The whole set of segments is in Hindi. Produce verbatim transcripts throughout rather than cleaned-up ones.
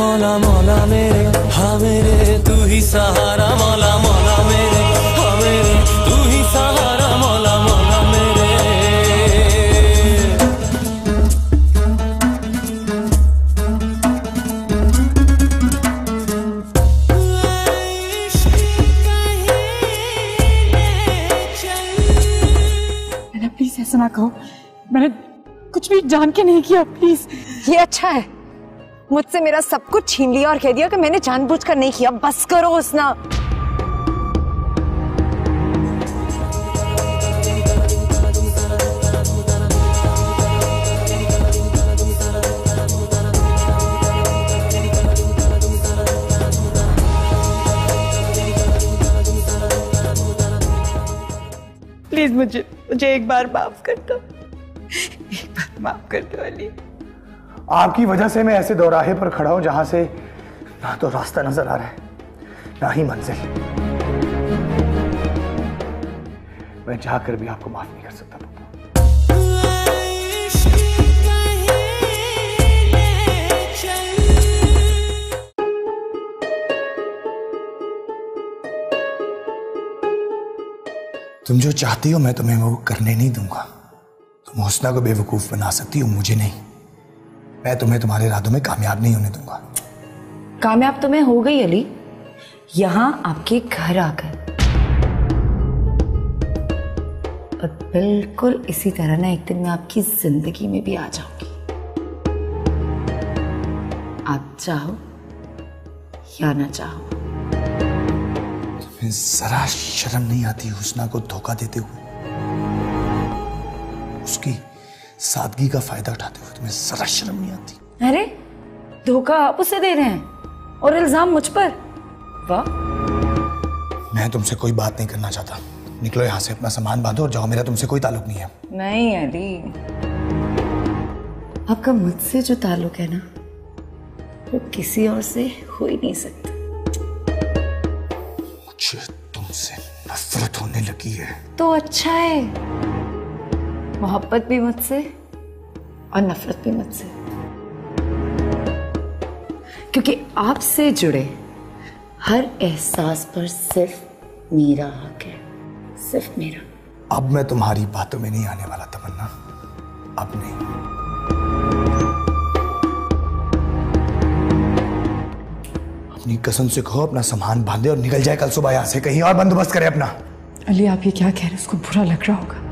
मौला मौला मेरे हाँ मेरे तू ही सहारा मौला मौला मेरे हाँ मेरे तू ही सहारा मौला मौला मेरे। मैंने प्लीज ऐसा ना कहो, मैंने कुछ भी जान के नहीं किया, प्लीज। ये अच्छा है, मुझसे मेरा सब कुछ छीन लिया और कह दिया कि मैंने जानबूझकर नहीं किया। बस करो हुस्ना। प्लीज मुझे मुझे एक बार माफ कर दो, एक बार माफ कर दो अली। आपकी वजह से मैं ऐसे दौराहे पर खड़ा हूं जहां से ना तो रास्ता नजर आ रहा है ना ही मंजिल। मैं जाकर भी आपको माफ नहीं कर सकता पप्पू। तुम जो चाहती हो मैं तुम्हें वो करने नहीं दूंगा। तुम हुस्ना को बेवकूफ बना सकती हो, मुझे नहीं। मैं तुम्हें तुम्हारे इरादों में कामयाब नहीं होने दूंगा। कामयाब तो मैं हो गई अली, यहां आपके घर आकर। और बिल्कुल इसी तरह ना एक दिन मैं आपकी जिंदगी में भी आ जाऊंगी। आप चाहो या ना चाहो। तुम्हें जरा शर्म नहीं आती हुस्ना को धोखा देते हुए, उसकी सादगी का फायदा उठाते हुए तुम्हें जरा शर्म नहीं आती? अरे धोखा आप उसे दे रहे हैं और इल्जाम मुझ पर। वाह। मैं तुमसे कोई बात नहीं करना चाहता। निकलो यहाँ से, अपना सामान बांधो और जाओ। मेरा तुमसे कोई ताल्लुक नहीं है। नहीं अली, आपका मुझसे जो ताल्लुक है ना वो किसी और से हो ही नहीं सकता। मुझे तुमसे नफरत होने लगी है। तो अच्छा है, मोहब्बत भी मुझसे और नफरत भी मुझसे, क्योंकि आपसे जुड़े हर एहसास पर सिर्फ मेरा हक है, सिर्फ मेरा। अब मैं तुम्हारी बातों में नहीं आने वाला तमन्ना, अब नहीं। अपनी कसम से कहो अपना सामान बांधे और निकल जाए कल सुबह यहां से, कहीं और बंदोबस्त करे अपना। अली आप ये क्या कह रहे हैं? उसको बुरा लग रहा होगा।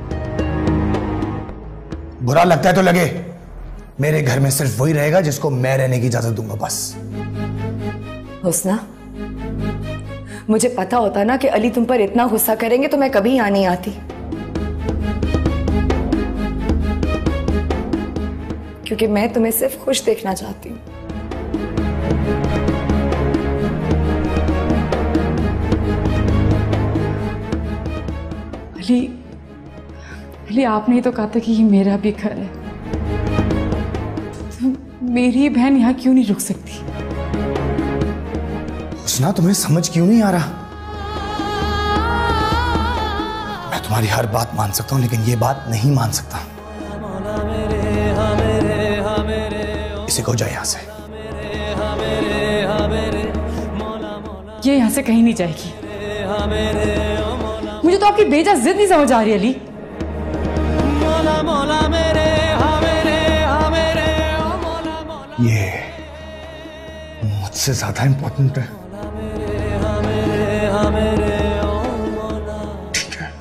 बुरा लगता है तो लगे, मेरे घर में सिर्फ वही रहेगा जिसको मैं रहने की इजाजत दूंगा, बस। हुस्ना, मुझे पता होता ना कि अली तुम पर इतना गुस्सा करेंगे तो मैं कभी यहाँ नहीं आती, क्योंकि मैं तुम्हें सिर्फ खुश देखना चाहती हूँ। अली, अली आपने ही तो कहा था कि ये मेरा भी घर है, तो मेरी बहन यहाँ क्यों नहीं रुक सकती? हुस्ना तुम्हें समझ क्यों नहीं आ रहा? मैं तुम्हारी हर बात मान सकता हूँ लेकिन ये बात नहीं मान सकता। इसे कहो जाए यहाँ से। ये यहाँ से कहीं नहीं जाएगी। मुझे तो आपकी बेजा जिद नहीं समझ आ रही अली। ये मुझसे ज्यादा इंपॉर्टेंट है। ठीक है।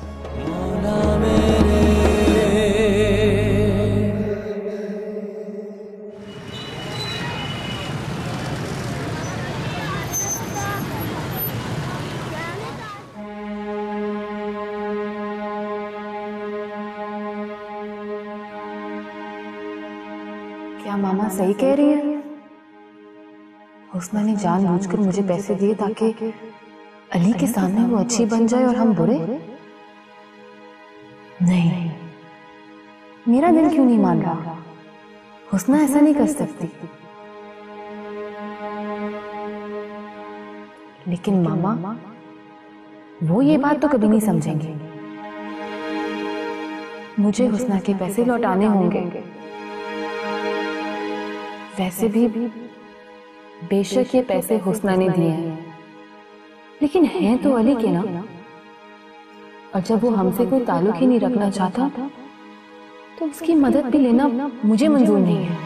क्या मामा सही कह रही है? हुस्ना ने जानबूझकर मुझे पैसे दिए ताकि अली के सामने वो अच्छी बन जाए और हम बुरे? नहीं, मेरा दिल क्यों नहीं मान रहा? हुस्ना ऐसा नहीं कर सकती। लेकिन मामा वो ये बात तो कभी नहीं समझेंगे। मुझे हुस्ना के पैसे लौटाने होंगे। वैसे भी बेशक ये पैसे हुस्ना ने दिए हैं, लेकिन हैं तो अली के ना। और जब वो हमसे कोई ताल्लुक ही नहीं रखना चाहता तो उसकी मदद भी लेना मुझे मंजूर नहीं है।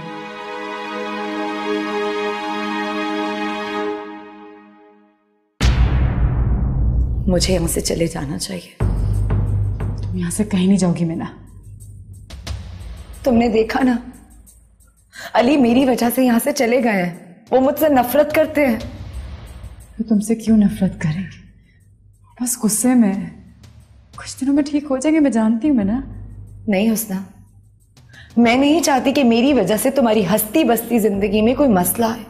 मुझे यहाँ से चले जाना चाहिए। तुम यहाँ से कहीं नहीं जाओगी मीना। तुमने देखा ना, अली मेरी वजह से यहाँ से चले गए हैं। वो मुझसे नफरत करते हैं। तो तुमसे क्यों नफरत करेंगे? बस गुस्से में। कुछ दिनों में ठीक हो जाएंगे, मैं जानती हूँ मीना। नहीं हुस्ना, मैं नहीं चाहती कि मेरी वजह से तुम्हारी हस्ती बसती जिंदगी में कोई मसला है।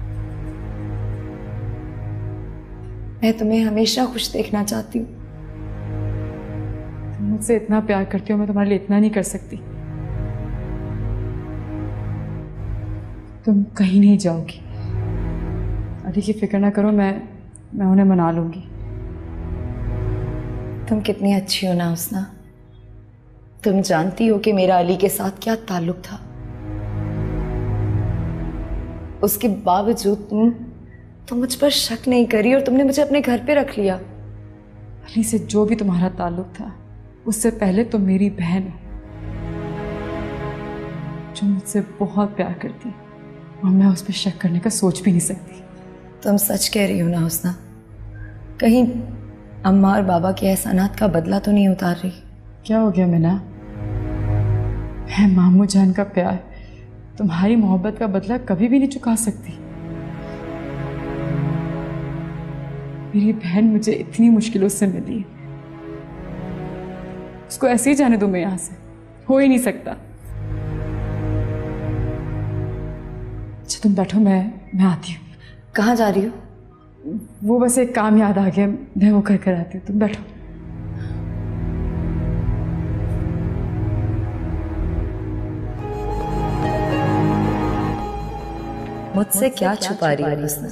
मैं तुम्हें हमेशा खुश देखना चाहती हूँ। तुम मुझसे इतना प्यार करती हो, मैं तुम्हारे लिए इतना नहीं कर सकती। तुम कहीं नहीं जाओगी। अली की फिक्र ना करो, मैं मैं उन्हें मना लूंगी। तुम कितनी अच्छी हो ना हुस्ना। तुम जानती हो कि मेरा अली के साथ क्या ताल्लुक था। उसके बावजूद तुम तुम मुझ पर शक नहीं करी और तुमने मुझे अपने घर पे रख लिया। अली से जो भी तुम्हारा ताल्लुक था, उससे पहले तुम मेरी बहन हो, जो मुझसे बहुत प्यार करती, और मैं उस पर शक करने का सोच भी नहीं सकती। तुम सच कह रही हो ना हुस्ना? कहीं अम्मा और बाबा के एहसानात का बदला तो नहीं उतार रही? क्या हो गया मीना? मैं मामू जान का प्यार, तुम्हारी मोहब्बत का बदला कभी भी नहीं चुका सकती। मेरी बहन मुझे इतनी मुश्किलों से मिली, उसको ऐसे ही जाने दो मैं यहां से? हो ही नहीं सकता। अच्छा तुम बैठो, मैं मैं आती हूँ। कहाँ जा रही हो? वो बस एक काम याद आ गया, मैं वो कर कर आती हूँ। तुम बैठो। मुझसे क्या छुपा रही है हुस्ना?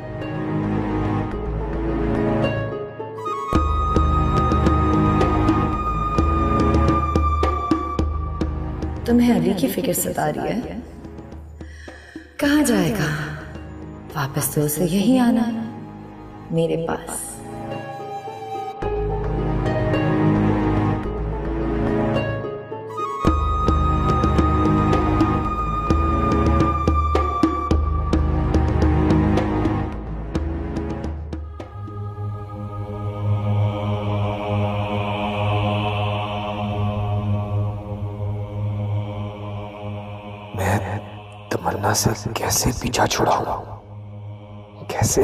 तुम्हें अली की फिक्र सता रही है? कहाँ जाएगा? वापस तो उसे यही आना है, मेरे पास। तमन्ना से कैसे पीछा छुड़ाऊं? कैसे?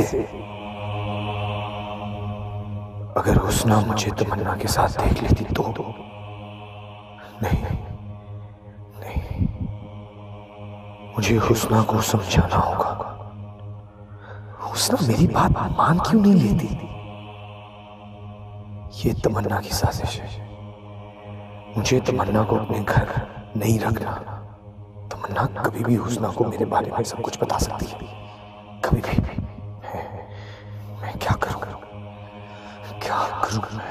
अगर हुस्ना मुझे तमन्ना के साथ देख लेती तो? नहीं नहीं, मुझे हुस्ना को समझाना होगा। हुस्ना मेरी बात मान क्यों नहीं लेती? ये तमन्ना की साजिश है। मुझे तमन्ना को अपने घर नहीं रखना। तमन्ना कभी भी हुस्ना को मेरे बारे में सब कुछ बता सकती है, कभी भी। मैं, मैं क्या करूं? क्या करूं मैं?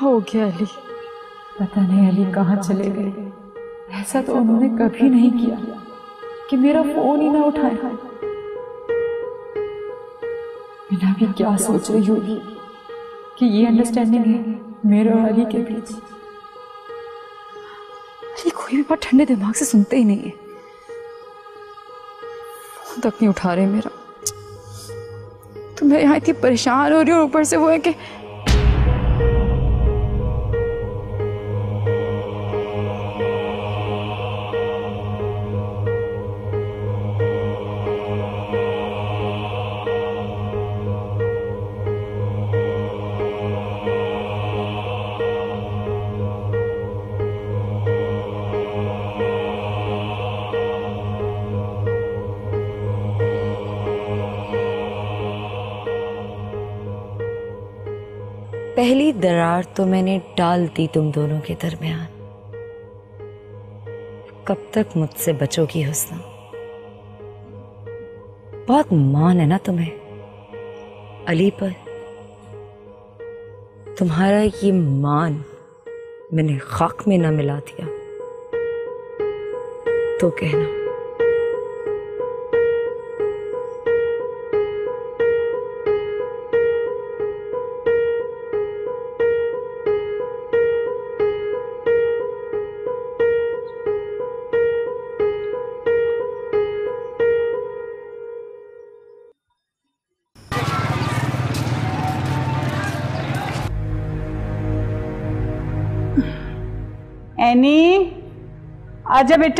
हो गया अली? पता नहीं अली कहाँ चले गए। ऐसा तो उन्होंने कभी नहीं किया कि मेरा फोन ही ना उठाया। बिना भी क्या सोच रही होगी कि ये अंडरस्टैंडिंग है मेरे और अली के बीच। अली कोई भी बात ठंडे दिमाग से सुनते ही नहीं है। फोन तक नहीं उठा रहे मेरा। तो मैं यहाँ इतनी परेशान हो रही हूँ, ऊपर से वो है कि पहली दरार तो मैंने डाल दी तुम दोनों के दरमियान। कब तक मुझसे बचोगी हुस्ना? बहुत मान है ना तुम्हें अली पर। तुम्हारा ये मान मैंने खाक में ना मिला दिया तो कहना। एनी आजा बेटा।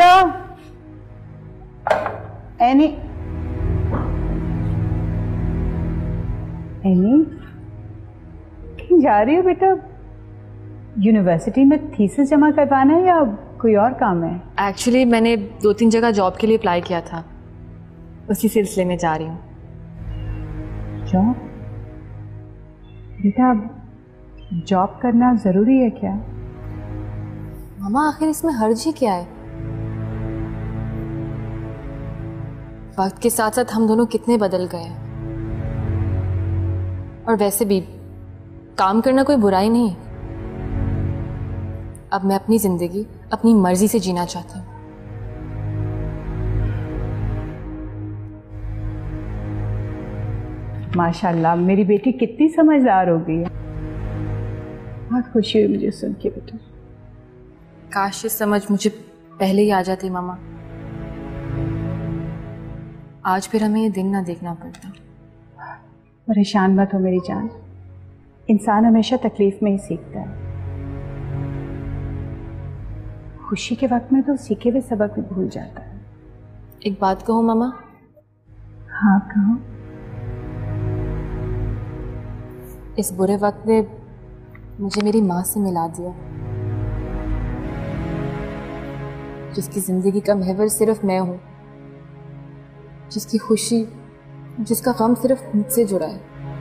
एनी एनी कहीं जा रही हो बेटा? यूनिवर्सिटी में थीसिस जमा करवाना है या कोई और काम है? एक्चुअली मैंने दो तीन जगह जॉब के लिए अप्लाई किया था, उसी सिलसिले में जा रही हूँ। जॉब? बेटा जॉब करना जरूरी है क्या? मामा आखिर इसमें हर्ज ही क्या है? वक्त के साथ साथ हम दोनों कितने बदल गए हैं। और वैसे भी काम करना कोई बुराई नहीं। अब मैं अपनी जिंदगी अपनी मर्जी से जीना चाहती हूँ। माशाल्लाह मेरी बेटी कितनी समझदार हो गई है। बहुत खुशी हुई मुझे सुन के बेटा। काश ये समझ मुझे पहले ही आ जाती मामा। आज फिर हमें ये दिन ना देखना पड़ता। परेशान मत हो मेरी जान, इंसान हमेशा तकलीफ में ही सीखता है। खुशी के वक्त में तो सीखे हुए सबक भी भूल जाता है। एक बात कहूँ मामा? हाँ कहो। इस बुरे वक्त ने मुझे मेरी माँ से मिला दिया, जिसकी जिंदगी का महवर सिर्फ मैं हूं, जिसकी खुशी जिसका गम सिर्फ मुझसे जुड़ा है।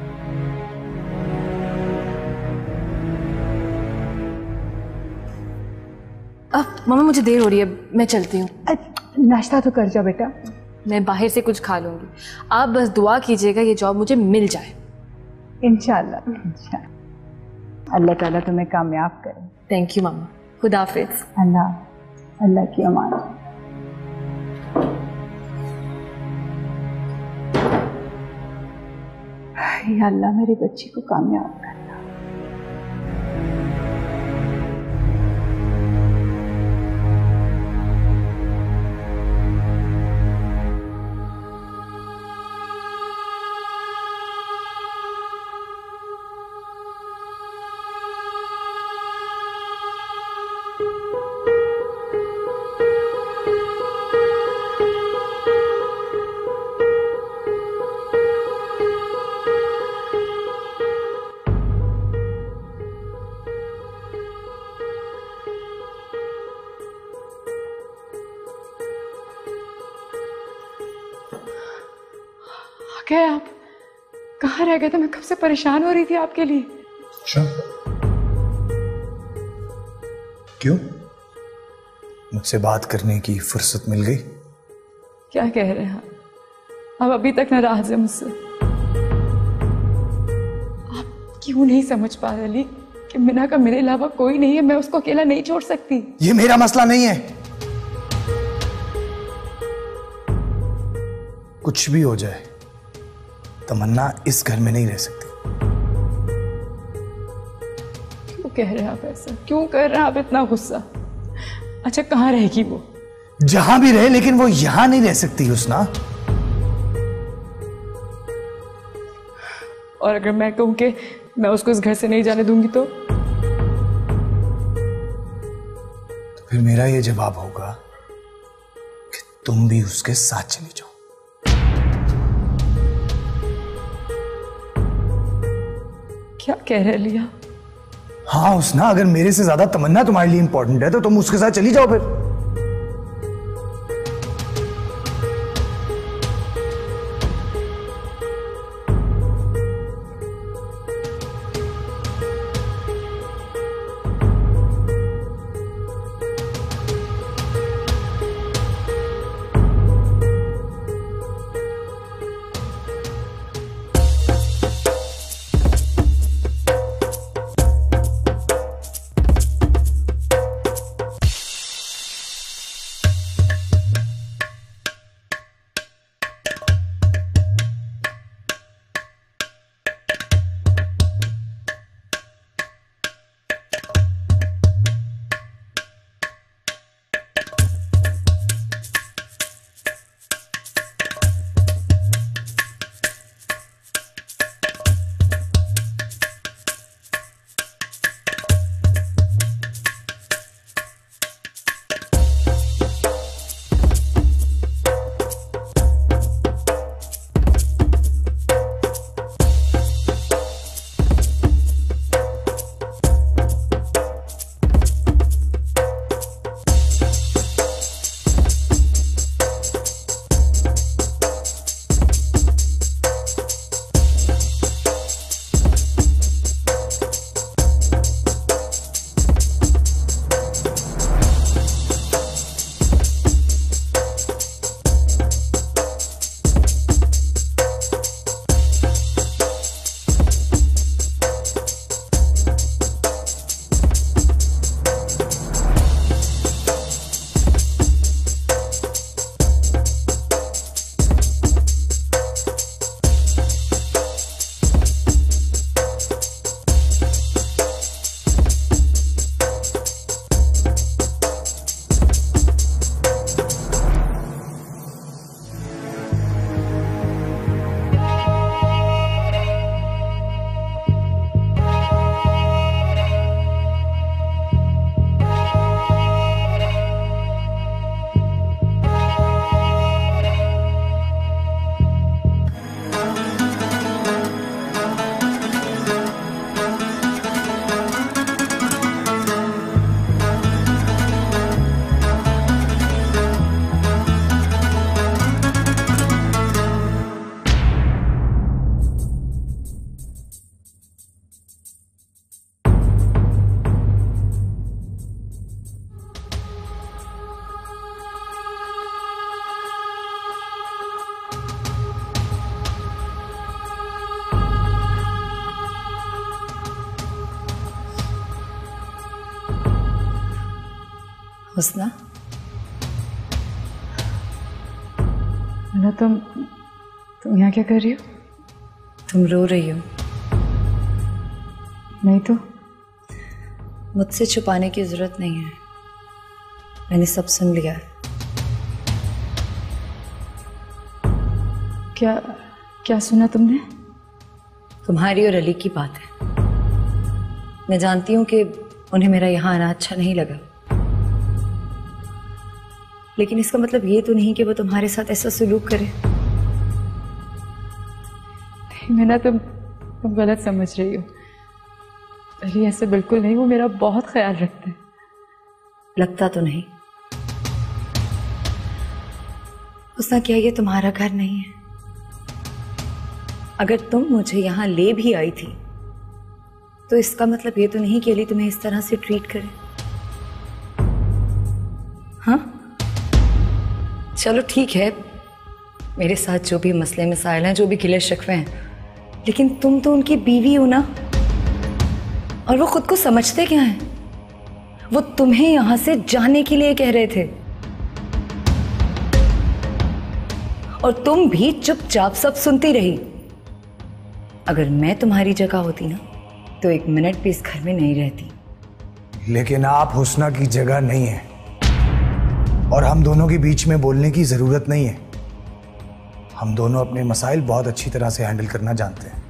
अब मामा मुझे देर हो रही है, मैं चलती हूँ। नाश्ता तो कर जाओ बेटा। मैं बाहर से कुछ खा लूंगी, आप बस दुआ कीजिएगा ये जॉब मुझे मिल जाए। इंशाल्लाह इंशाल्लाह अल्लाह ताला तुम्हें कामयाब करे। थैंक यू मामा, खुदा हाफिज। अल्लाह अल्लाह की अमान। या अल्लाह मेरी बच्ची को कामयाब करना। गए आप? कहाँ रह गए थे? मैं कब से परेशान हो रही थी आपके लिए। अच्छा क्यों? मुझसे बात करने की फुर्सत मिल गई? क्या कह रहे हैं आप? अभी तक नाराज है मुझसे। आप क्यों नहीं समझ पा रहे अली लेकिन मीना का मेरे अलावा कोई नहीं है, मैं उसको अकेला नहीं छोड़ सकती। ये मेरा मसला नहीं है। कुछ भी हो जाए, तमन्ना इस घर में नहीं रह सकती। क्यों कह रहे हैं आप ऐसा? क्यों कर रहे हैं आप इतना गुस्सा? अच्छा कहाँ रहेगी वो? जहां भी रहे, लेकिन वो यहां नहीं रह सकती हुस्ना। और अगर मैं कहूं कि मैं उसको इस घर से नहीं जाने दूंगी तो? तो फिर मेरा ये जवाब होगा कि तुम भी उसके साथ चली जाओ। क्या कह रहे लिया? हाँ हुस्ना, अगर मेरे से ज्यादा तमन्ना तुम्हारे लिए इंपॉर्टेंट है तो तुम उसके साथ चली जाओ फिर। हुस्ना, ना तुम तुम यहाँ क्या कर रही हो? तुम रो रही हो? नहीं तो। मुझसे छुपाने की जरूरत नहीं है, मैंने सब सुन लिया है। क्या क्या सुना तुमने? तुम्हारी और अली की बात है। मैं जानती हूं कि उन्हें मेरा यहाँ आना अच्छा नहीं लगा, लेकिन इसका मतलब ये तो नहीं कि वो तुम्हारे साथ ऐसा सलूक करे। मैंने तुम तुम गलत समझ रही हो। अली ऐसे बिल्कुल नहीं, वो मेरा बहुत ख्याल रखते हैं। लगता तो नहीं। उसने क्या ये तुम्हारा घर नहीं है? अगर तुम मुझे यहाँ ले भी आई थी तो इसका मतलब ये तो नहीं कि अली तुम्हें इस तरह से ट्रीट करे। हाँ चलो ठीक है, मेरे साथ जो भी मसले मसाइल हैं, जो भी गिले शिकवे हैं, लेकिन तुम तो उनकी बीवी हो ना। और वो खुद को समझते क्या हैं? वो तुम्हें यहां से जाने के लिए कह रहे थे और तुम भी चुपचाप सब सुनती रही। अगर मैं तुम्हारी जगह होती ना तो एक मिनट भी इस घर में नहीं रहती। लेकिन आप हुस्ना की जगह नहीं है और हम दोनों के बीच में बोलने की जरूरत नहीं है। हम दोनों अपने मसाइल बहुत अच्छी तरह से हैंडल करना जानते हैं।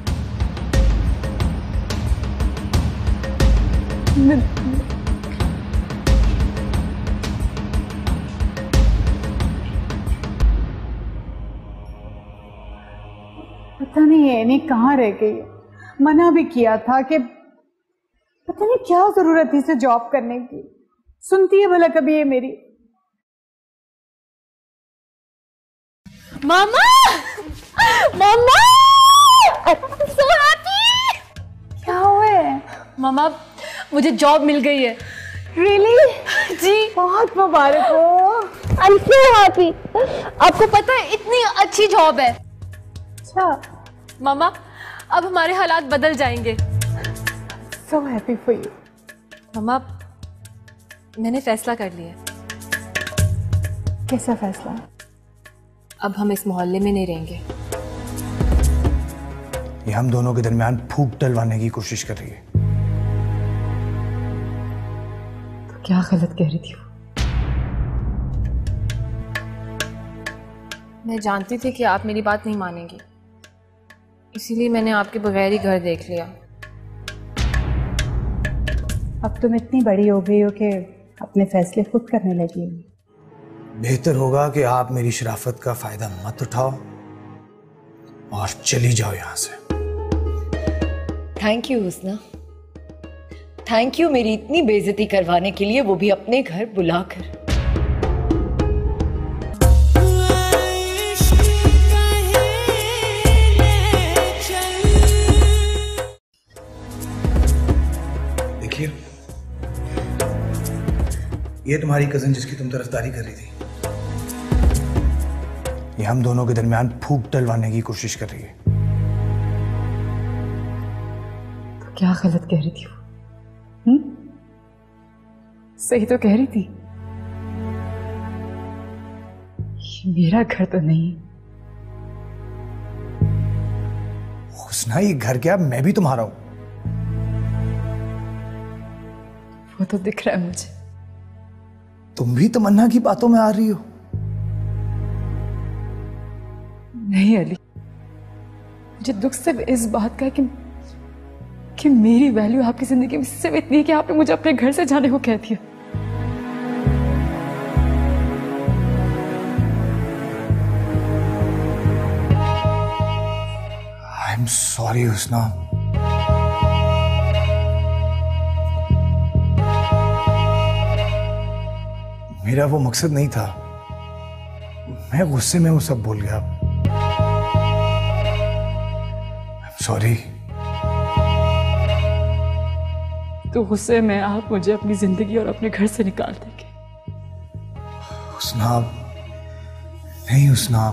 पता नहीं एनी कहाँ रह गई है। मना भी किया था कि पता नहीं क्या जरूरत थी इसे जॉब करने की। सुनती है भला कभी ये मेरी? मामा मामा so happy! क्या हुआ है? मामा मुझे जॉब मिल गई है। रियली? जी बहुत मुबारक हो। I'm so happy! आपको पता है इतनी अच्छी जॉब है। अच्छा मामा अब हमारे हालात बदल जाएंगे। so happy for you. मामा मैंने फैसला कर लिया। कैसा फैसला? अब हम इस मोहल्ले में नहीं रहेंगे। ये हम दोनों के दरमियान फूट डलवाने की कोशिश कर रही है। तो क्या गलत कह रही थी वो? मैं जानती थी कि आप मेरी बात नहीं मानेंगी, इसीलिए मैंने आपके बगैर ही घर देख लिया। अब तुम इतनी बड़ी हो गई हो कि अपने फैसले खुद करने लगी हो। बेहतर होगा कि आप मेरी शराफत का फायदा मत उठाओ और चली जाओ यहां से। Thank you Husna, thank you मेरी इतनी बेइज्जती करवाने के लिए, वो भी अपने घर बुलाकर। देखिए ये तुम्हारी कजिन जिसकी तुम तरफदारी कर रही थी, ये हम दोनों के दरमियान फूट डलवाने की कोशिश कर रही है। तो क्या गलत कह रही थी वो? हम्म? सही तो कह रही थी। ये मेरा घर तो नहीं। हुस्ना ये घर क्या, मैं भी तुम्हारा हूं। वो तो दिख रहा है मुझे। तुम भी तमन्ना की बातों में आ रही हो। नहीं अली, मुझे दुख सिर्फ इस बात का है कि कि मेरी वैल्यू आपकी जिंदगी में सिर्फ इतनी है कि आपने मुझे अपने घर से जाने को कह दिया। I am sorry Husna. मेरा वो मकसद नहीं था, मैं गुस्से में वो सब बोल गया। सॉरी। तो गुस्से में आप मुझे अपनी जिंदगी और अपने घर से निकाल देंगे। हुस्ना नहीं, हुस्ना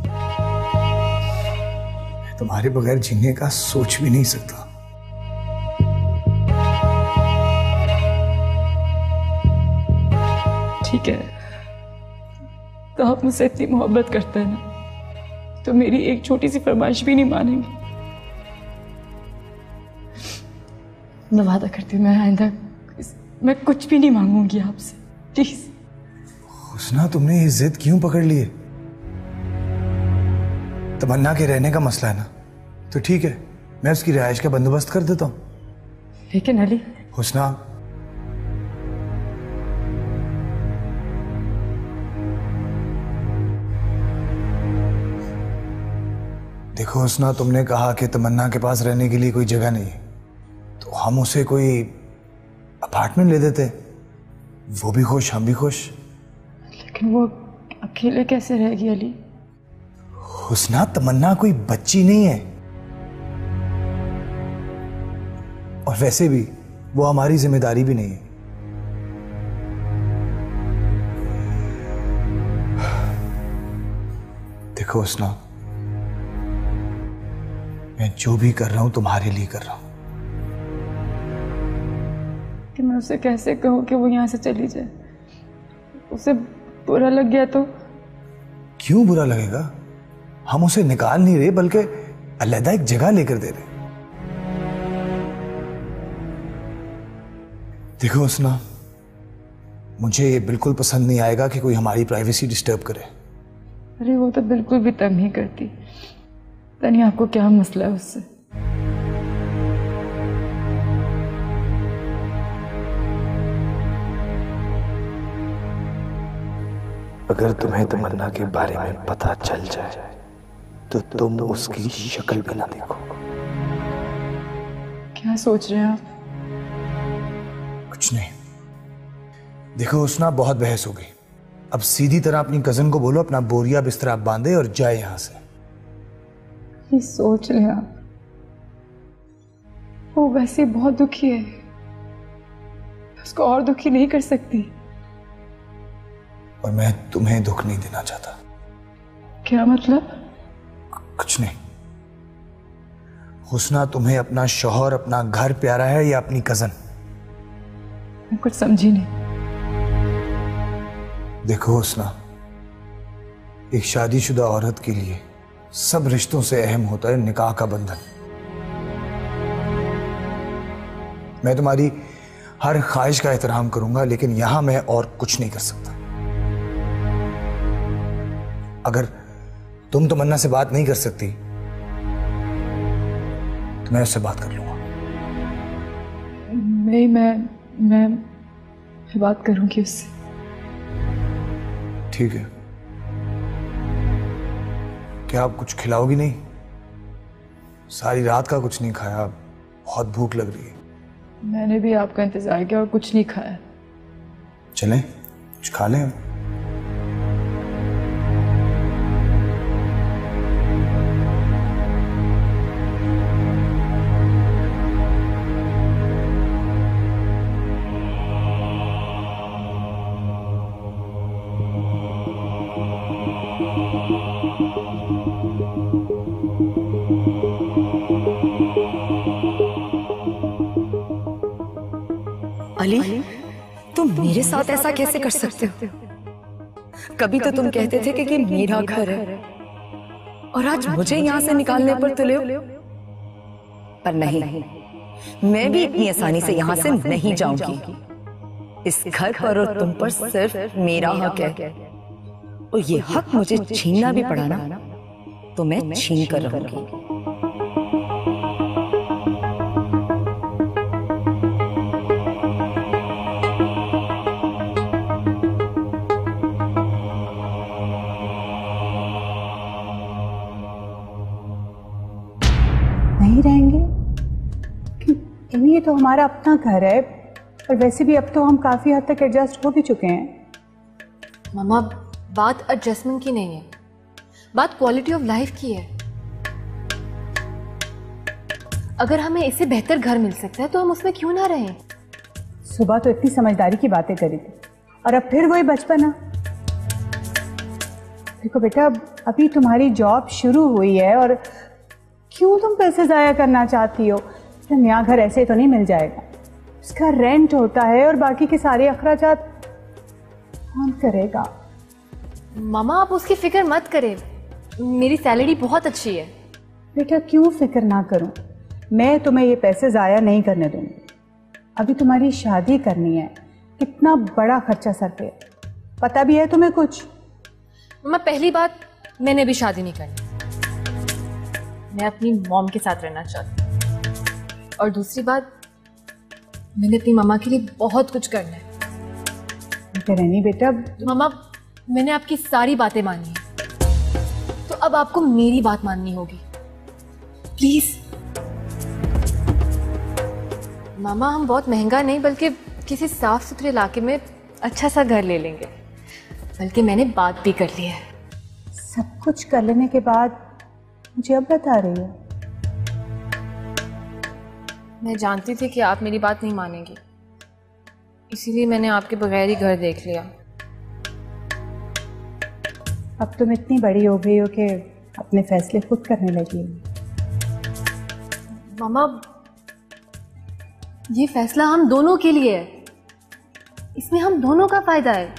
मैं तुम्हारे बगैर जीने का सोच भी नहीं सकता। ठीक है, तो आप मुझसे इतनी मोहब्बत करते हैं ना, तो मेरी एक छोटी सी फरमाइश भी नहीं मानेंगे? मैं वादा करती हूँ, मैं आइंदा मैं कुछ भी नहीं मांगूंगी आपसे, प्लीज। हुस्ना तुमने ये जिद क्यों पकड़ ली है? तमन्ना के रहने का मसला है ना, तो ठीक है, मैं उसकी रिहाइश का बंदोबस्त कर देता हूँ। लेकिन अली। हुस्ना देखो हुस्ना, तुमने कहा कि तमन्ना के पास रहने के लिए कोई जगह नहीं है, तो हम उसे कोई अपार्टमेंट ले देते, वो भी खुश हम भी खुश। लेकिन वो अकेले कैसे रहेगी अली? हुस्ना तमन्ना कोई बच्ची नहीं है, और वैसे भी वो हमारी जिम्मेदारी भी नहीं है। देखो हुस्ना, मैं जो भी कर रहा हूं तुम्हारे लिए कर रहा हूं। कि मैं उसे कैसे कहूँ कि वो यहाँ से चली जाए। उसे बुरा लग गया तो? क्यों बुरा लगेगा? हम उसे निकाल नहीं रहे बल्कि अलग एक जगह लेकर दे रहे। देखो उसना, मुझे ये बिल्कुल पसंद नहीं आएगा कि कोई हमारी प्राइवेसी डिस्टर्ब करे। अरे वो तो बिल्कुल भी तंग नहीं करती। पता नहीं आपको क्या मसला है उससे। अगर तुम्हें तमन्ना के बारे में पता चल जाए तो तुम उसकी शक्ल भी ना देखो। क्या सोच रहे हैं आप? कुछ नहीं। देखो उसना, बहुत बहस हो गई। अब सीधी तरह अपनी कजन को बोलो अपना बोरिया बिस्तरा बांधे और जाए यहां से। ये सोच रहे हैं आप? वो वैसे बहुत दुखी है, उसको और दुखी नहीं कर सकती। और मैं तुम्हें दुख नहीं देना चाहता। क्या मतलब? कुछ नहीं। हुस्ना, तुम्हें अपना शौहर, अपना घर प्यारा है या अपनी कजन? मैं कुछ समझी नहीं। देखो हुस्ना, एक शादीशुदा औरत के लिए सब रिश्तों से अहम होता है निकाह का बंधन। मैं तुम्हारी हर ख्वाहिश का एहतराम करूंगा, लेकिन यहां मैं और कुछ नहीं कर सकता। अगर तुम तमन्ना से बात नहीं कर सकती तो मैं उससे बात कर लूंगा। नहीं, मैं मैं, मैं बात करूंगी उससे। ठीक है। क्या आप कुछ खिलाओगी नहीं? सारी रात का कुछ नहीं खाया, बहुत भूख लग रही है। मैंने भी आपका इंतजार किया और कुछ नहीं खाया। चलें कुछ खा लें। अली, तुम मेरे साथ ऐसा कैसे कर सकते हो? कभी तो तुम कहते थे कि, कि मेरा घर है, और आज मुझे यहाँ से निकालने पर तुले हो। पर नहीं, मैं भी इतनी आसानी से यहाँ से नहीं जाऊंगी। इस घर पर और तुम पर सिर्फ मेरा हक है, और ये हक मुझे छीनना भी पड़ा ना तो मैं छीन कर रहूंगी। नहीं रहेंगे? क्योंकि ये तो हमारा अपना घर है, और वैसे भी अब तो हम काफी हद तक एडजस्ट हो भी चुके हैं। मामा, बात एडजस्टमेंट की नहीं है, बात क्वालिटी ऑफ लाइफ की है। अगर हमें इससे बेहतर घर मिल सकता है तो हम उसमें क्यों ना रहें? सुबह तो इतनी समझदारी की बातें करी थी, और अब फिर वही बचपना। देखो बेटा, अभी तुम्हारी जॉब शुरू हुई है, और क्यों तुम पैसे जाया करना चाहती हो? नया घर ऐसे तो नहीं मिल जाएगा, उसका रेंट होता है, और बाकी के सारे अखराजात कौन करेगा? मामा, आप उसकी फिक्र मत करें, मेरी सैलरी बहुत अच्छी है। बेटा, क्यों फिक्र ना करूं? मैं तुम्हें ये पैसे जाया नहीं करने दूंगी। अभी तुम्हारी शादी करनी है, कितना बड़ा खर्चा सर पे, पता भी है तुम्हें कुछ? मामा, पहली बात, मैंने भी शादी नहीं करनी, मैं अपनी मॉम के साथ रहना चाहती हूँ। और दूसरी बात, मैंने अपनी मामा के लिए बहुत कुछ करना है। रहनी बेटा, मामा, मैंने आपकी सारी बातें मानी है, तो अब आपको मेरी बात माननी होगी, प्लीज। मामा, हम बहुत महंगा नहीं बल्कि किसी साफ सुथरे इलाके में अच्छा सा घर ले लेंगे, बल्कि मैंने बात भी कर ली है। सब कुछ कर लेने के बाद मुझे अब बता रही हो? मैं जानती थी कि आप मेरी बात नहीं मानेंगी, इसीलिए मैंने आपके बगैर ही घर देख लिया। अब तुम इतनी बड़ी हो गई हो कि अपने फैसले खुद करने लगी हो। मामा, ये फैसला हम दोनों के लिए है, इसमें हम दोनों का फायदा है।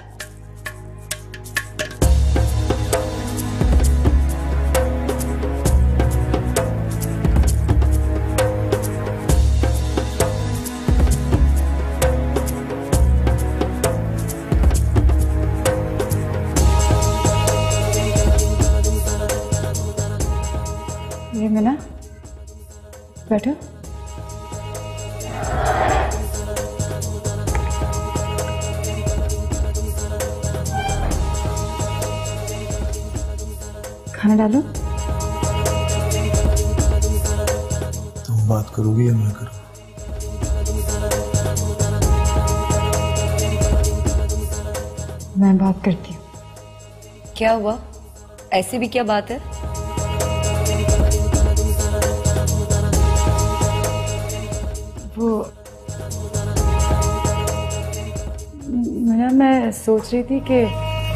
ये मीना, बैठो। खाना डालो। तुम बात करोगी या मैं करूँ? मैं बात करती हूँ। क्या हुआ? ऐसी भी क्या बात है? वो मीना, मैं सोच रही थी कि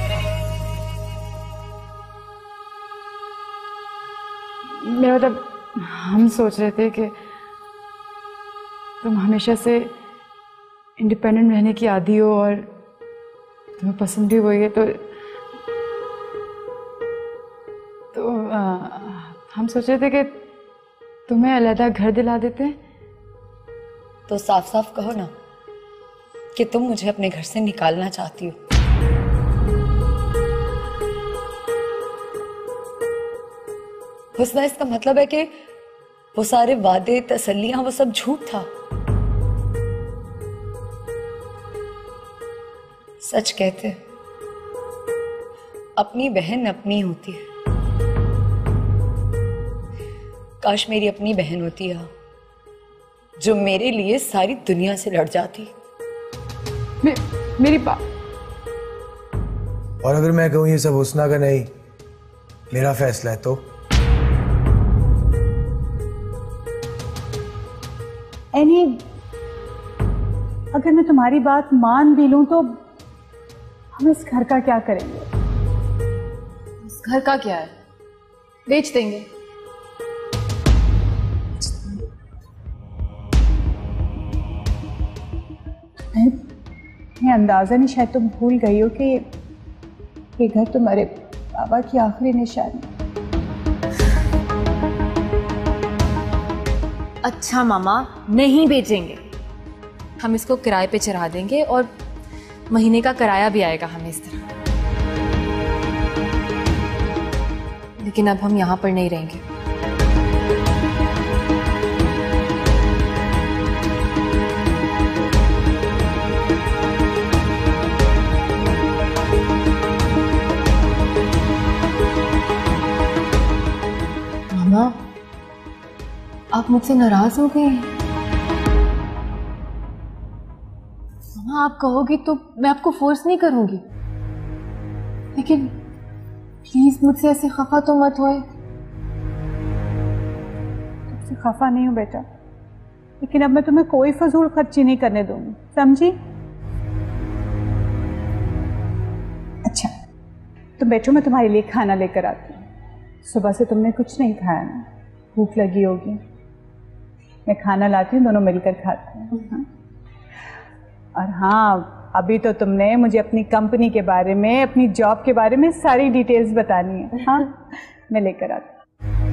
मैं मतलब हम सोच रहे थे कि तुम हमेशा से इंडिपेंडेंट रहने की आदी हो और तुम्हें पसंद भी वही है, तो तो आ, हम सोच रहे थे कि तुम्हें अलग घर दिला देते हैं। तो साफ साफ कहो ना कि तुम मुझे अपने घर से निकालना चाहती हो। हुस्ना, इसका मतलब है कि वो सारे वादे, तसल्लियां, वो सब झूठ था। सच कहते हैं, अपनी बहन अपनी होती है। काश मेरी अपनी बहन होती है जो मेरे लिए सारी दुनिया से लड़ जाती। मे, मेरी बात। और अगर मैं कहूं ये सब हुस्ना का नहीं, मेरा फैसला है, तो एनी, अगर मैं तुम्हारी बात मान भी लूं तो हम इस घर का क्या करेंगे? इस घर का क्या है, बेच देंगे। मैं अंदाजा नहीं, शायद तुम भूल गई हो कि ये घर तुम्हारे बाबा की आखिरी निशानी। अच्छा मामा, नहीं बेचेंगे, हम इसको किराए पे चढ़ा देंगे और महीने का किराया भी आएगा हमें इस तरह। लेकिन अब हम यहाँ पर नहीं रहेंगे। मामा, आप मुझसे नाराज हो गए? मामा, आप कहोगी तो मैं आपको फोर्स नहीं करूंगी, लेकिन प्लीज मुझसे ऐसे खफा तो मत होए। तुमसे खफा नहीं हूं बेटा, लेकिन अब मैं तुम्हें कोई फजूल खर्ची नहीं करने दूंगी, समझी? अच्छा तुम बैठो, मैं तुम्हारे लिए खाना लेकर आती हूँ। सुबह से तुमने कुछ नहीं खाया ना, भूख लगी होगी। मैं खाना लाती हूँ, दोनों मिलकर खाते हैं। और हाँ, अभी तो तुमने मुझे अपनी कंपनी के बारे में, अपनी जॉब के बारे में सारी डिटेल्स बतानी है। हाँ, मैं लेकर आती हूँ।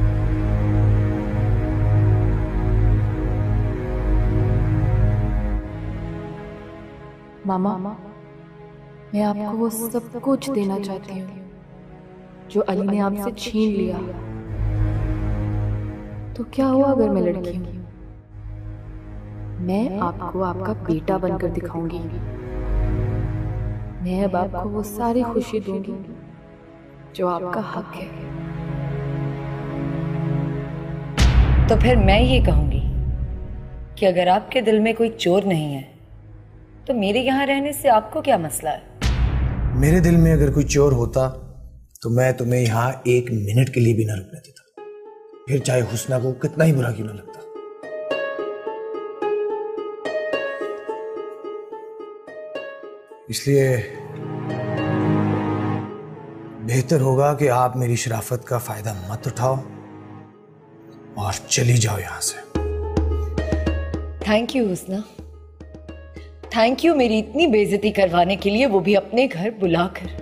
मामा, मैं आपको वो सब कुछ देना चाहती हूँ जो अली ने आपसे छीन लिया। तो क्या हुआ अगर मैं लड़की हूँ? मैं आपको आपका बेटा बनकर दिखाऊंगी। मैं अब आपको वो सारी खुशी दूंगी जो आपका हक है। तो फिर मैं ये कहूंगी कि अगर आपके दिल में कोई चोर नहीं है तो मेरे यहाँ रहने से आपको क्या मसला है? मेरे दिल में अगर कोई चोर होता तो मैं तुम्हें यहाँ एक मिनट के लिए भी ना रुकने देता, फिर चाहे हुस्ना को कितना ही बुरा क्यों ना लगता। इसलिए बेहतर होगा कि आप मेरी शराफत का फायदा मत उठाओ और चली जाओ यहां से। Thank you Husna, thank you मेरी इतनी बेइज्जती करवाने के लिए, वो भी अपने घर बुलाकर।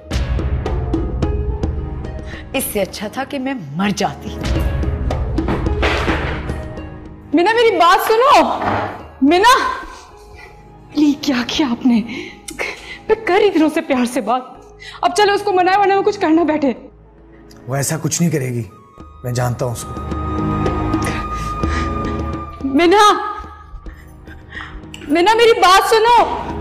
इससे अच्छा था कि मैं मर जाती। मीना मेरी बात सुनो। मीना, ली क्या किया आपने? मैं कर रही थी उससे प्यार से बात, अब चलो उसको मनाए वरना वो कुछ करना बैठे। वो ऐसा कुछ नहीं करेगी, मैं जानता हूं उसको। मीना, मीना मेरी बात सुनो।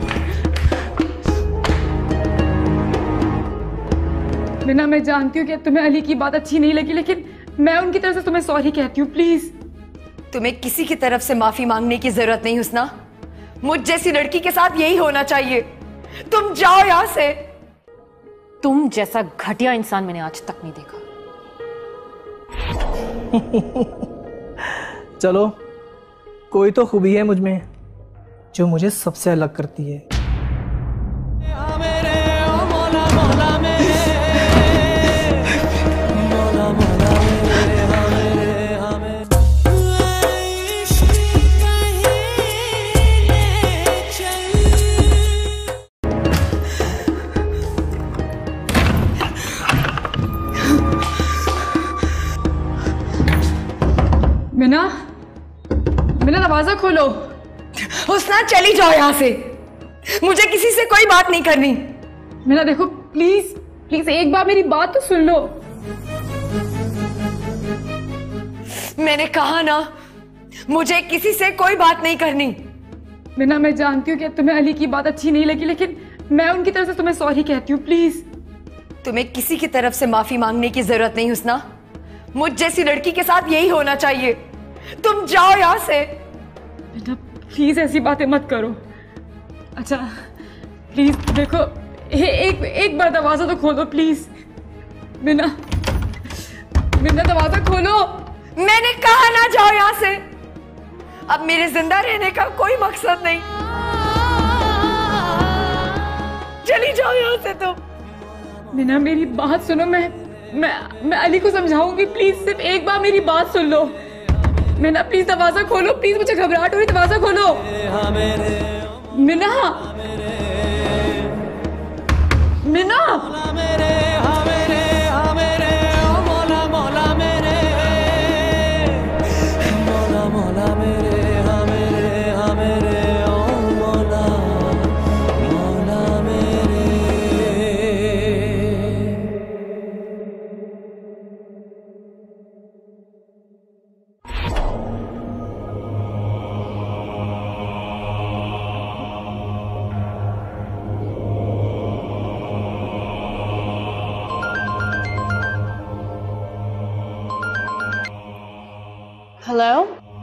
मीना मैं जानती हूँ कि तुम्हें अली की बात अच्छी नहीं लगी, लेकिन मैं उनकी तरफ से तुम्हें सॉरी कहती हूँ, प्लीज। तुम्हें किसी की तरफ से माफी मांगने की जरूरत नहीं हुस्ना, मुझ जैसी लड़की के साथ यही होना चाहिए। तुम जाओ यहां से। तुम जैसा घटिया इंसान मैंने आज तक नहीं देखा। चलो, कोई तो खूबी है मुझ में जो मुझे सबसे अलग करती है। मीना, मीना दरवाजा खोलो। हुस्ना चली जाओ यहाँ से, मुझे किसी से कोई बात नहीं करनी। मीना देखो प्लीज, प्लीज एक बार मेरी बात तो सुन लो। मैंने कहा ना, मुझे किसी से कोई बात नहीं करनी। मीना मैं जानती हूँ कि तुम्हें अली की बात अच्छी नहीं लगी, लेकिन मैं उनकी तरफ से तुम्हें सॉरी कहती हूँ, प्लीज। तुम्हें किसी की तरफ से माफी मांगने की जरूरत नहीं हुस्ना, मुझ जैसी लड़की के साथ यही होना चाहिए। तुम जाओ यहाँ से। बेटा प्लीज ऐसी बातें मत करो। अच्छा प्लीज देखो, ए, एक एक बार दरवाजा तो खोलो प्लीज। मीना, मीना दरवाजा खोलो। मैंने कहा ना जाओ यहाँ से। अब मेरे जिंदा रहने का कोई मकसद नहीं। चली जाओ यहाँ से तुम। मीना मेरी बात सुनो, मैं मैं मैं अली को समझाऊंगी, प्लीज सिर्फ एक बार मेरी बात सुन लो। मीना प्लीज दरवाजा खोलो, प्लीज मुझे घबराहट हो रही, दरवाजा खोलो। मीना, मीना, हेलो,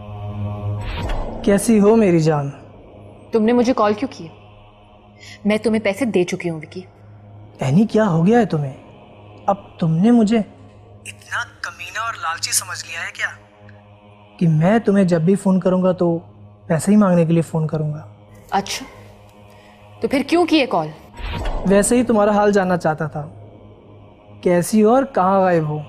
कैसी हो मेरी जान? तुमने मुझे कॉल क्यों किया? मैं तुम्हें पैसे दे चुकी हूँ विकी। एनी क्या हो गया है तुम्हें? अब तुमने मुझे इतना कमीना और लालची समझ लिया है क्या कि मैं तुम्हें जब भी फोन करूंगा तो पैसे ही मांगने के लिए फोन करूंगा? अच्छा, तो फिर क्यों किए कॉल? वैसे ही तुम्हारा हाल जानना चाहता था, कैसी हो और कहाँ गायब हो।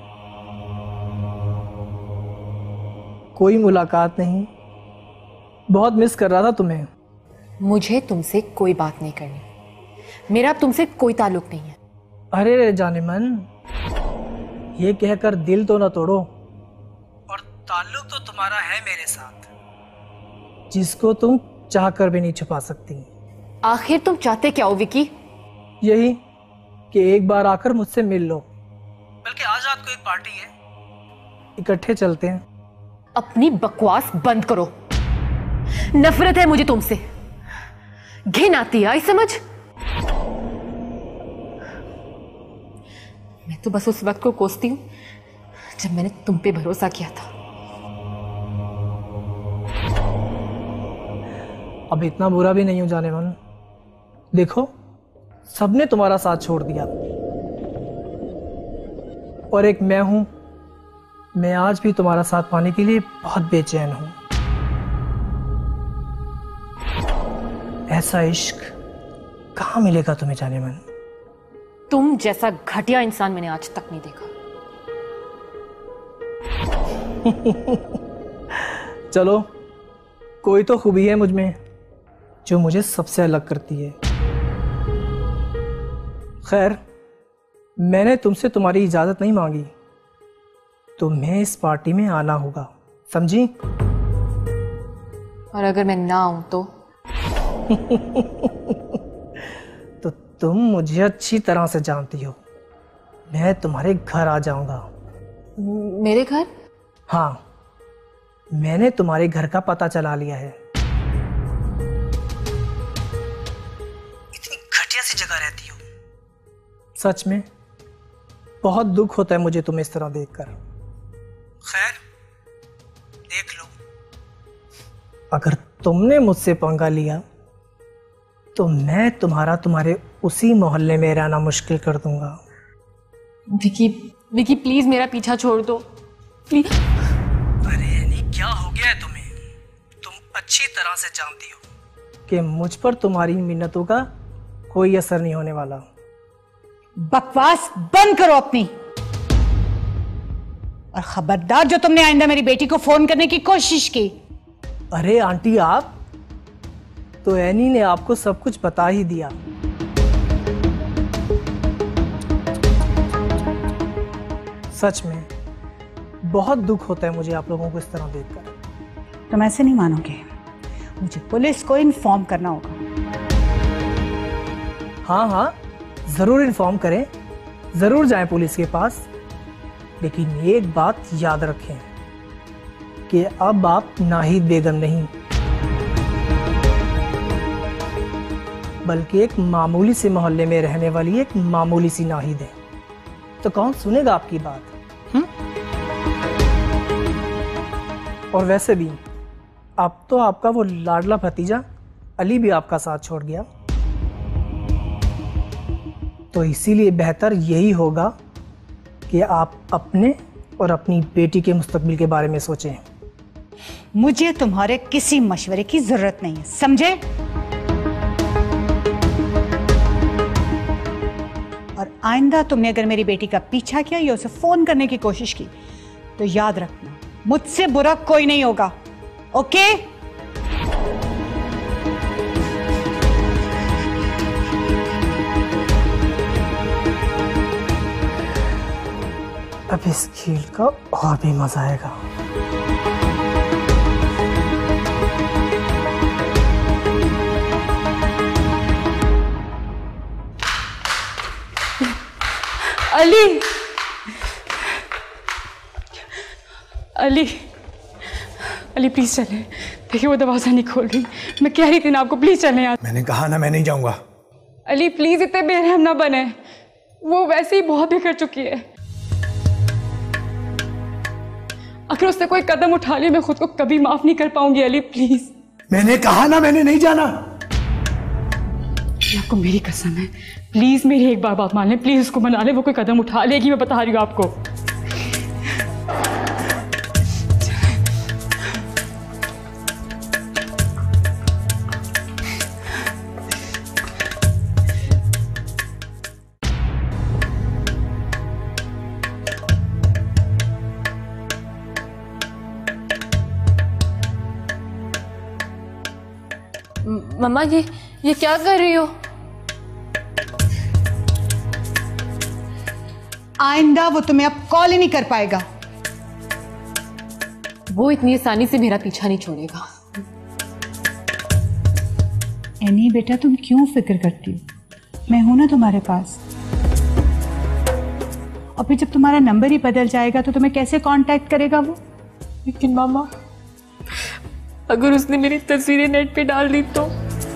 कोई मुलाकात नहीं, बहुत मिस कर रहा था तुम्हें। मुझे तुमसे कोई बात नहीं करनी, मेरा तुमसे कोई ताल्लुक नहीं है। अरे रे जाने मन, ये कहकर दिल तो ना तोड़ो। और ताल्लुक तो तुम्हारा है मेरे साथ, जिसको तुम चाह कर भी नहीं छुपा सकती। आखिर तुम चाहते क्या हो विकी? यही कि एक बार आकर मुझसे मिल लो। बल्कि आज रात को एक पार्टी है, इकट्ठे चलते हैं। अपनी बकवास बंद करो, नफरत है मुझे तुमसे, घिन आती है, आई समझ? मैं तो बस उस वक्त को कोसती हूं जब मैंने तुम पे भरोसा किया था। अब इतना बुरा भी नहीं हो जाने मन। देखो, सबने तुम्हारा साथ छोड़ दिया और एक मैं हूं, मैं आज भी तुम्हारा साथ पाने के लिए बहुत बेचैन हूं। ऐसा इश्क कहां मिलेगा तुम्हें जाने मन? तुम जैसा घटिया इंसान मैंने आज तक नहीं देखा। चलो, कोई तो खूबी है मुझ में जो मुझे सबसे अलग करती है। खैर, मैंने तुमसे तुम्हारी इजाज़त नहीं मांगी, तो मैं इस पार्टी में आना होगा, समझी? और अगर मैं ना आऊं तो? तो तुम मुझे अच्छी तरह से जानती हो, मैं तुम्हारे घर आ जाऊंगा। मेरे घर? हाँ, मैंने तुम्हारे घर का पता चला लिया है। इतनी घटिया सी जगह रहती हो, सच में बहुत दुख होता है मुझे तुम्हें इस तरह देखकर। खैर, देख लो, अगर तुमने मुझसे पंगा लिया तो मैं तुम्हारा तुम्हारे उसी मोहल्ले में रहना मुश्किल कर दूंगा। विकी, विकी प्लीज मेरा पीछा छोड़ दो, प्लीज। अरे यानी क्या हो गया है तुम्हें? तुम अच्छी तरह से जानती हो कि मुझ पर तुम्हारी मिन्नतों का कोई असर नहीं होने वाला। बकवास बंद करो अपनी, और खबरदार जो तुमने आइंदा मेरी बेटी को फोन करने की कोशिश की। अरे आंटी, आप तो एनी ने आपको सब कुछ बता ही दिया। सच में बहुत दुख होता है मुझे आप लोगों को इस तरह देखकर। तुम ऐसे नहीं मानोगे, मुझे पुलिस को इन्फॉर्म करना होगा। हाँ हाँ, जरूर इन्फॉर्म करें, जरूर जाएं पुलिस के पास, लेकिन एक बात याद रखें कि अब आप नाहिद बेगम नहीं, बल्कि एक मामूली से मोहल्ले में रहने वाली एक मामूली सी नाहिद है। तो कौन सुनेगा आपकी बात? हुँ? और वैसे भी अब तो आपका वो लाडला भतीजा अली भी आपका साथ छोड़ गया, तो इसीलिए बेहतर यही होगा कि आप अपने और अपनी बेटी के मुस्तकबिल के बारे में सोचें। मुझे तुम्हारे किसी मशवरे की जरूरत नहीं है, समझे? और आइंदा तुमने अगर मेरी बेटी का पीछा किया या उसे फोन करने की कोशिश की तो याद रखना, मुझसे बुरा कोई नहीं होगा, ओके? अब इस खेल का और भी मजा आएगा। अली, अली, अली प्लीज चले। देखिए वो दरवाजा नहीं खोल रही, मैं कह रही थी ना आपको, प्लीज चले यहाँ। मैंने कहा ना मैं नहीं जाऊंगा। अली प्लीज इतने बेरहम ना बने, वो वैसे ही बहुत बिगड़ चुकी है। अगर उसने कोई कदम उठा लिया मैं खुद को कभी माफ नहीं कर पाऊंगी। अली प्लीज। मैंने कहा ना मैंने नहीं जाना। आपको मेरी कसम है, प्लीज मेरी एक बार बात मान लें, प्लीज उसको मना ले, वो कोई कदम उठा लेगी, मैं बता रही हूँ आपको। मम्मा ये ये क्या कर रही हो? आइंदा वो तुम्हें अब कॉल ही नहीं कर पाएगा। वो इतनी आसानी से मेरा पीछा नहीं छोड़ेगा। एनी बेटा, तुम क्यों फिक्र करती हो? मैं हूं ना तुम्हारे पास। और फिर जब तुम्हारा नंबर ही बदल जाएगा तो तुम्हें कैसे कांटेक्ट करेगा वो? लेकिन मामा, अगर उसने मेरी तस्वीरें नेट पे डाल दी तो?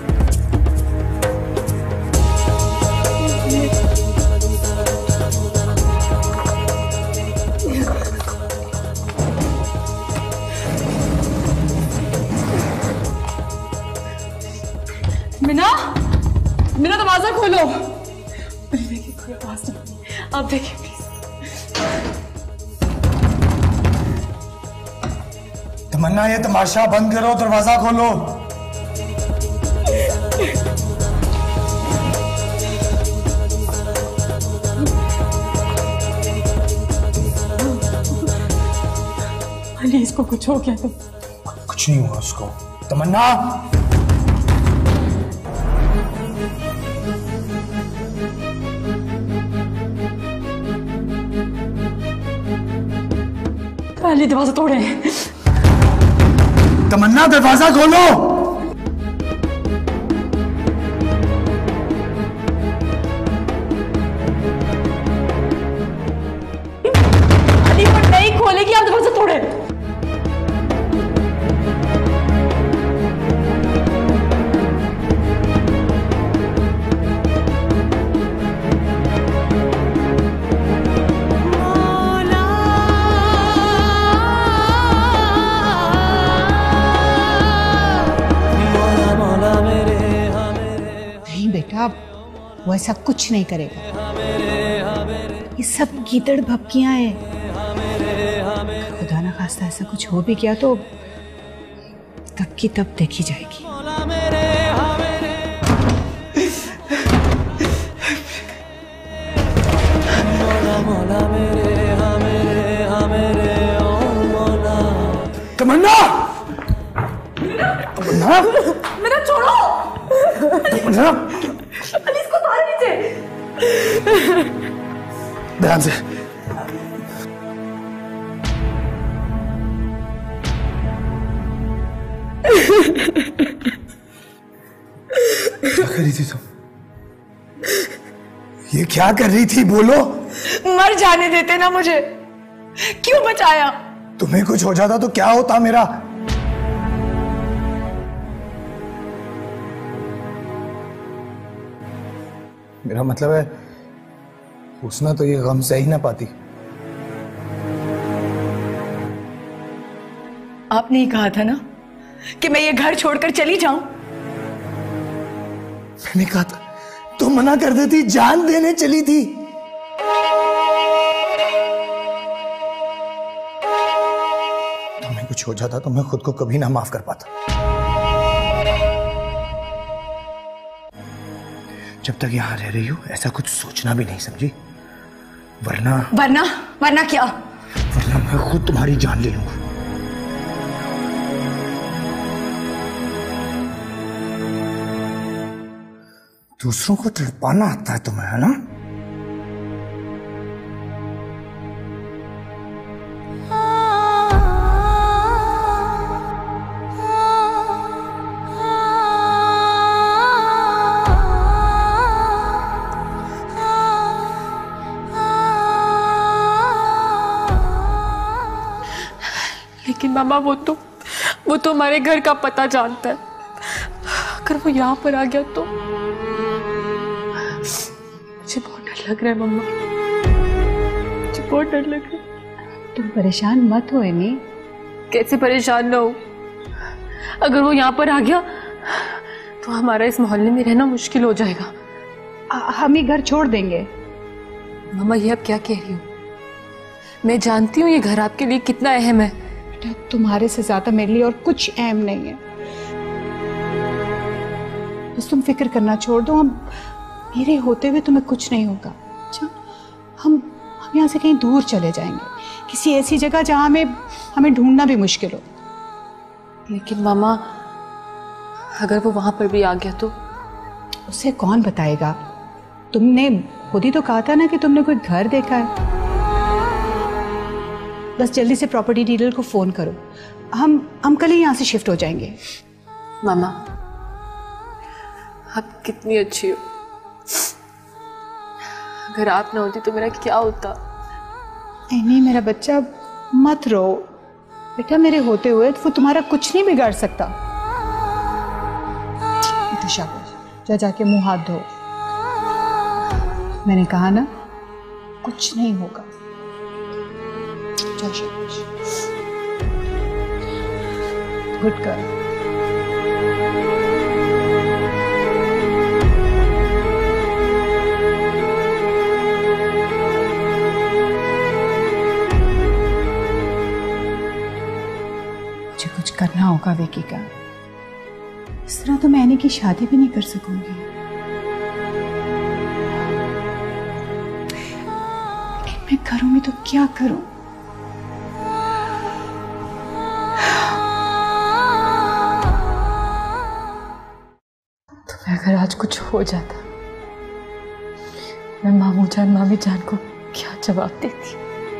मीना, मीना दरवाजा खोलो। देखिए कोई आवाज नहीं, आप देखिए प्लीज। तमन्ना, ये तमाशा बंद करो, दरवाजा खोलो। अली, इसको कुछ हो गया तो? कुछ नहीं हुआ उसको, तमन्ना, अली दरवाजा तोड़े। तमन्ना दरवाजा खोलो। अली वो नहीं खोलेगी, आप दरवाजा तोड़े। वो ऐसा कुछ नहीं करेगा। ये सब गीदड़ भपकियां हैं। खुदा ना खास्ता ऐसा कुछ हो भी गया तो तब की तब देखी जाएगी। तमन्ना, तमन्ना, मेरा छोड़ो। तमन्ना, अली इसको मार नीचे। ध्यान से। क्या कर रही थी तुम? ये क्या कर रही थी, बोलो। मर जाने देते ना मुझे, क्यों बचाया? तुम्हें कुछ हो जाता तो क्या होता मेरा? मेरा मतलब है हुस्ना तो ये गम सह ही ना पाती। आपने ही कहा था ना कि मैं ये घर छोड़कर चली जाऊं। मैंने कहा था, तुम मना कर देती, जान देने चली थी। तुम्हें कुछ हो जाता तो मैं खुद को कभी ना माफ कर पाता। जब तक यहां रह रही हो ऐसा कुछ सोचना भी नहीं, समझी? वरना वरना वरना क्या? वरना मैं खुद तुम्हारी जान ले लूंगा। दूसरों को तड़पाना आता है तुम्हें, है ना? लेकिन मामा वो तो वो तो हमारे घर का पता जानता है। अगर वो यहाँ पर आ गया तो मुझे बहुत डर लग रहा है मम्मा, मुझे बहुत डर लग रहा है। तुम परेशान मत हो एमी। कैसे परेशान ना हो? अगर वो यहाँ पर आ गया तो हमारा इस मोहल्ले में रहना मुश्किल हो जाएगा। आ, हम ही घर छोड़ देंगे। मम्मा ये अब क्या कह रही हो? मैं जानती हूँ ये घर आपके लिए कितना अहम है। तुम्हारे से ज्यादा मेरे लिए और कुछ अहम नहीं है। बस तुम फिक्र करना छोड़ दो। हम मेरे होते हुए तुम्हें कुछ नहीं होगा। अच्छा, हम हम यहाँ से कहीं दूर चले जाएंगे, किसी ऐसी जगह जहाँ हमें हमें ढूंढना भी मुश्किल हो। लेकिन मामा अगर वो वहां पर भी आ गया तो? उसे कौन बताएगा? तुमने खुद ही तो कहा था ना कि तुमने कोई घर देखा है। बस जल्दी से प्रॉपर्टी डीलर को फोन करो। हम हम कल ही यहाँ से शिफ्ट हो जाएंगे। मामा आप कितनी अच्छी हो। अगर आप ना होती तो मेरा क्या होता? एमी मेरा बच्चा मत रो बेटा। मेरे होते हुए वो तुम्हारा कुछ नहीं बिगाड़ सकता। तो शाबाश, जा जाके मुंह हाथ धो। मैंने कहा ना कुछ नहीं होगा। जा शाबाश, गुड गर्ल। कुछ करना होगा विकी का। इस तरह तो मैं एनी की शादी भी नहीं कर सकूंगी। लेकिन मैं करूं भी तो क्या करूं? आज कुछ हो जाता, मैं मामू जान मामी जान को क्या जवाब देती।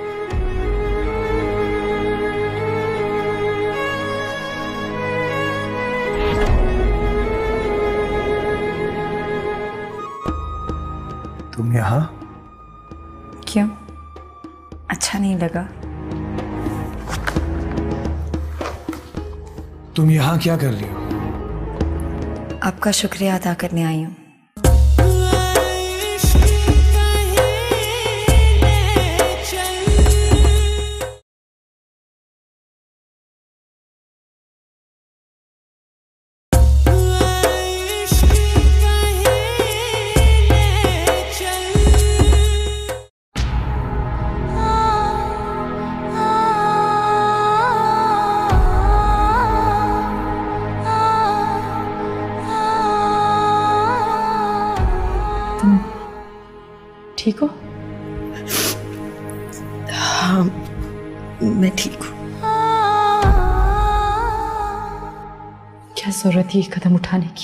तुम यहाँ? क्यों, अच्छा नहीं लगा? तुम यहाँ क्या कर रही हो? आपका शुक्रिया अदा करने आई हूँ। ठीक हो? हाँ, मैं ठीक हूँ। क्या जरूरत थी कदम उठाने की?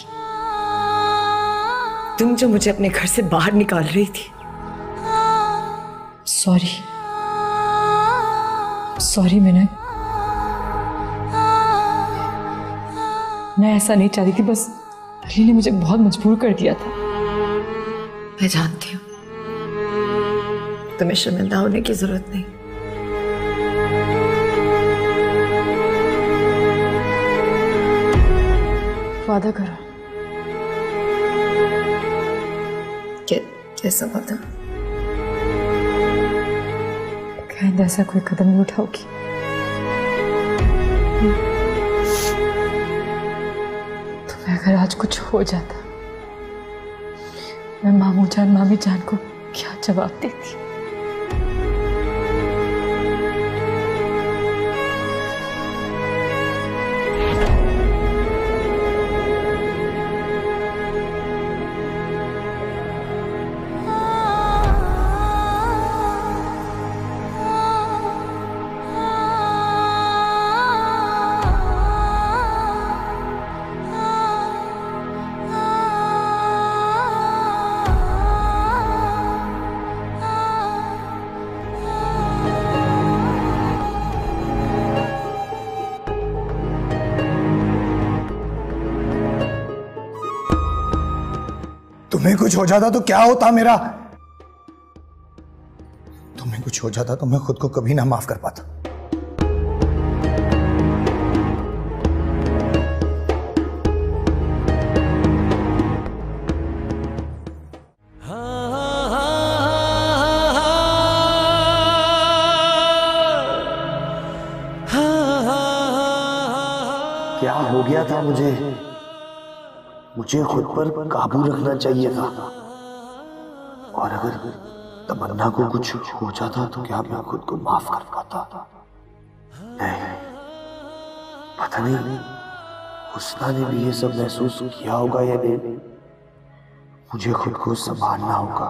तुम जो मुझे अपने घर से बाहर निकाल रही थी। सॉरी सॉरी मैंने मैं ऐसा नहीं चाहती थी, बस अली ने मुझे बहुत मजबूर कर दिया था। मैं जानती हूँ, तुम्हें शर्मिंदा होने की जरूरत नहीं। वादा करो। क्या कैसा वादा? कहीं ऐसा कोई कदम नहीं उठाओगी। तुम्हें अगर आज कुछ हो जाता, मैं मामू जान मामी जान को क्या जवाब देती। तुम्हें कुछ हो जाता तो क्या होता मेरा? तुम्हें कुछ हो जाता तो मैं खुद को कभी ना माफ कर पाता। क्या हो गया था मुझे? मुझे खुद पर काबू रखना चाहिए था। और अगर तमन्ना को कुछ हो जाता तो क्या मैं खुद को माफ कर पाता? नहीं, पता नहीं हुस्ना ने भी ये सब महसूस किया होगा या नहीं। मुझे खुद को संभालना होगा।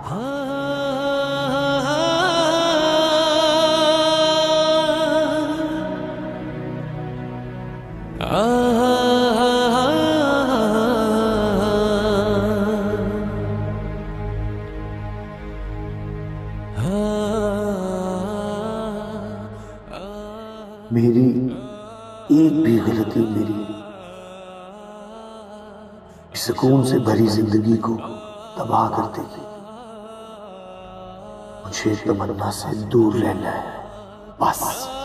मेरी एक भी गलती मेरी सुकून से भरी जिंदगी को तबाह कर देगी। मुझे तमन्ना से दूर रहना है बस।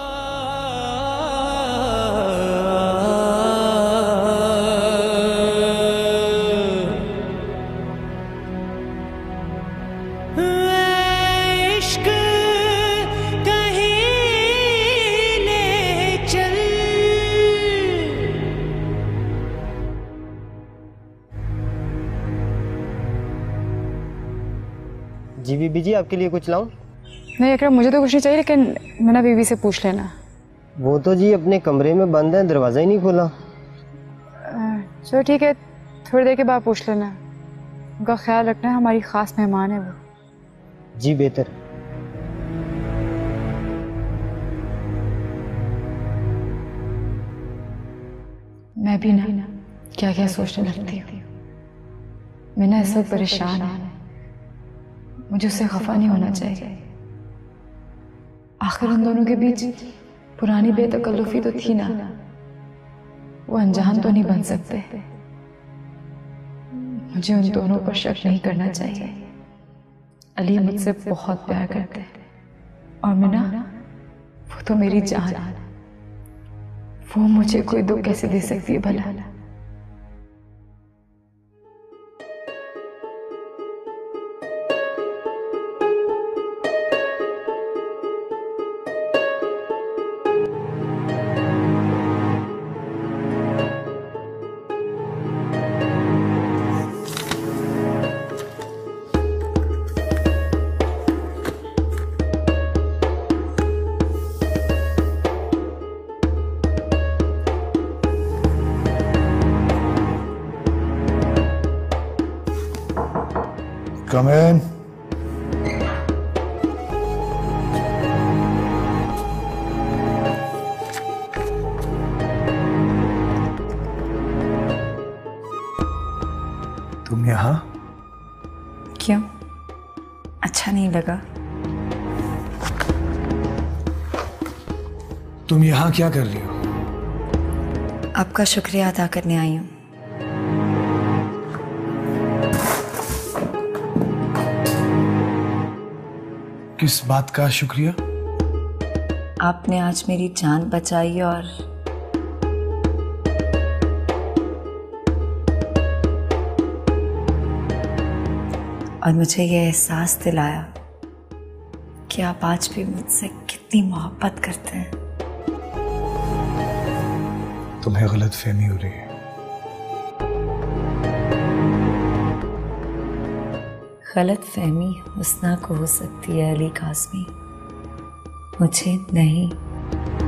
जी बीबी जी, आपके लिए कुछ लाऊं? नहीं अकरम, मुझे तो कुछ नहीं चाहिए, लेकिन मैंने बीबी से पूछ लेना। वो तो जी अपने कमरे में बंद है, दरवाजा ही नहीं खोला। चलो ठीक है, थोड़ी देर के बाद पूछ लेना। उनका ख्याल रखना, हमारी खास मेहमान है वो। जी बेहतर। मैं भी ना क्या क्या सोचने लगती हूँ। मैं ना इस वक्त परेशान है, मुझे उससे खफा नहीं होना चाहिए। आखिर उन दोनों के बीच पुरानी बेतकल्लुफी तो थी ना, वो अनजान तो नहीं बन सकते। मुझे उन दोनों पर शक नहीं करना चाहिए। अली मुझसे बहुत प्यार करते हैं और मीना, वो तो मेरी जान है। वो मुझे कोई दुख कैसे दे सकती है भला? Come in. तुम यहाँ? क्यों? अच्छा नहीं लगा? तुम यहाँ क्या कर रही हो? आपका शुक्रिया अदा करने आई हूँ। किस बात का शुक्रिया? आपने आज मेरी जान बचाई और और मुझे ये एहसास दिलाया कि आप आज भी मुझसे कितनी मोहब्बत करते हैं। तुम्हें गलतफहमी हो रही है। गलत फहमी हुस्ना को हो सकती है अली काज़मी, मुझे नहीं।